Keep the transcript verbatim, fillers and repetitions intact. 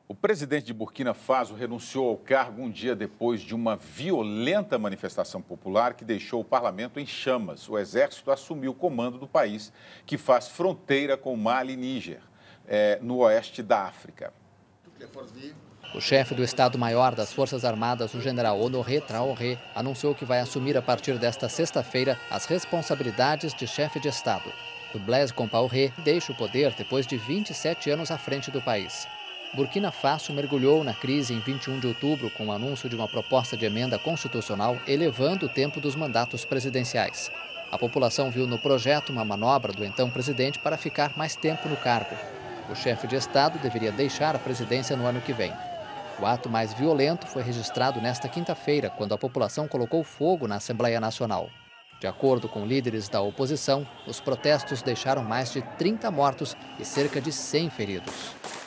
O presidente de Burkina Faso renunciou ao cargo um dia depois de uma violenta manifestação popular que deixou o parlamento em chamas. O exército assumiu o comando do país, que faz fronteira com Mali e Níger, é, no oeste da África. O chefe do Estado-Maior das Forças Armadas, o general Honoré Traoré, anunciou que vai assumir a partir desta sexta-feira as responsabilidades de chefe de Estado. O Blaise Compaoré deixa o poder depois de vinte e sete anos à frente do país. Burkina Faso mergulhou na crise em vinte e um de outubro com o anúncio de uma proposta de emenda constitucional elevando o tempo dos mandatos presidenciais. A população viu no projeto uma manobra do então presidente para ficar mais tempo no cargo. O chefe de Estado deveria deixar a presidência no ano que vem. O ato mais violento foi registrado nesta quinta-feira, quando a população colocou fogo na Assembleia Nacional. De acordo com líderes da oposição, os protestos deixaram mais de trinta mortos e cerca de cem feridos.